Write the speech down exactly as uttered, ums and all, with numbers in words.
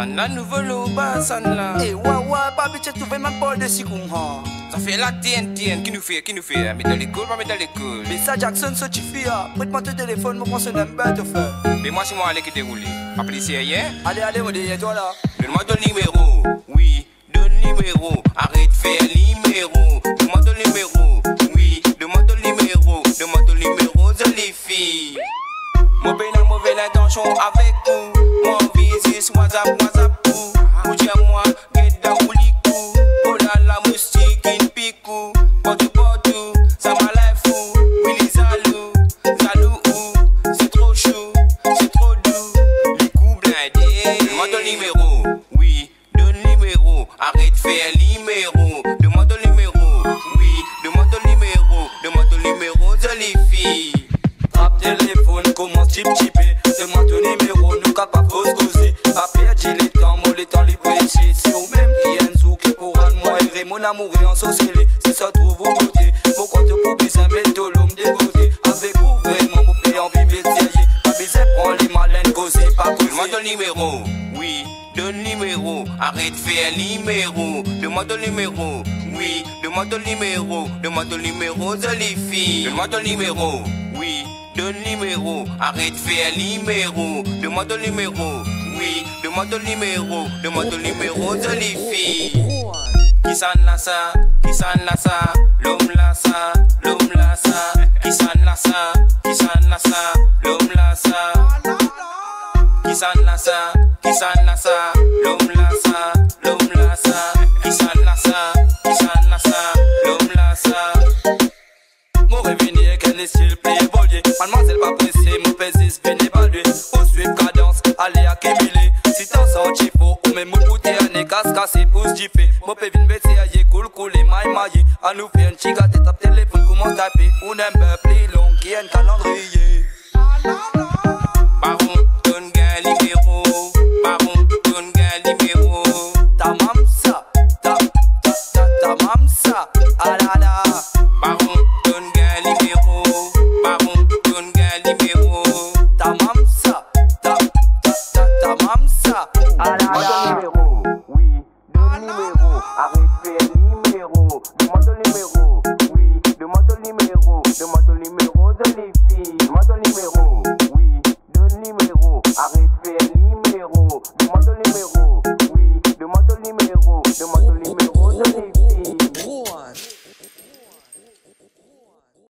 San la nouvelle au bas, San la. Eh, ouais, ouais, papi, tu as trouvé ma balle de Sikunha. Ça fait la tienne, tienne. Qui nous fait, qui nous fait? Mais dans l'école, pas mais dans l'école. Mais ça, Jackson, ça, tu fais, prête-moi ton téléphone, moi, je n'aime pas te faire. Mais moi, c'est moi, allez, qui déroule. Appelez ici, hier. Allez, allez, on est toi là. Donne-moi ton numéro. Oui, donne numéro. Arrête de faire numéro. Donne-moi ton numéro. Oui, donne-moi ton numéro. Donne-moi ton numéro de les filles. Mon pays n'a mauvaise intention avec vous. Mon visite, WhatsApp, WhatsApp, vous. Vous dites moi, get down, ou likou. Oh là là, moustique, in picou. Porte porte, ça m'a l'air fou. Willy Zalou, Zalou, c'est trop chou, c'est trop doux. Les coups blindés. Donne-moi ton numéro. Oui, donne numéro. Arrête de faire numéro. Donne-moi ton numéro. Oui, donne-moi ton numéro. Donne-moi ton numéro de les filles. Rap téléphone, commence chip chipper. Donne-moi ton numéro, nous capables de causer. Pas perdre les temps, moi les temps les précis. Si ou même qui est un qui pour rendre moi et mon amour et en société. Si ça trouve au côté, pourquoi te poupes ça met tout l'homme dégoûté. Avec vous, vraiment, mon pays en bible détaillé. Pas besoin prend les malins causer, pas causer. Donne-moi ton numéro, oui, donne numéro. Arrête de faire numéro. Donne-moi ton numéro, oui, donne-moi ton numéro. Donne-moi ton numéro de les filles. Donne-moi ton numéro, oui. Donne numéro, arrête de faire numéro. Donne-moi ton numéro, oui, donne-moi ton numéro. Donne-moi ton numéro de les filles. Qui s'en la ça, qui s'en la ça, l'homme la ça, l'homme la ça. Qui s'en la ça, qui s'en la ça, l'homme la ça. Qui s'en la ça, qui s'en la ça, l'homme la ça, l'homme la ça. Qui s'en la ça, qui s'en la ça, l'homme la ça. Mon revenu est qu'un style playboy. Mademoiselle pas pressée, mon pésis vient évaluer. Au suivre cadence, allez accumuler. Si t'en sors chifo, ou même mon bouteille à n'est casse cassé pour se jiffer. Mon pévin bêté aïe, cool cool et maille maille. À nous faire un chiga, t'es tape téléphone, comment taper. On aime bien plus long, qui a un calendrier. Baron, donne gain libéraux. Baron, donne gain libéraux. Ta mam ça, ta, ta, ta, ta mam ça. Ah la la. Baron, donne gain libéraux. Baron, donne gain libéraux. Ta mam ça, ta, ta, ta, ta mam ça. Ah la la. Numéro, oui, donne numéro. Arrête de faire numéro. Demande ton numéro, oui, demande ton numéro. Demande ton numéro de les filles.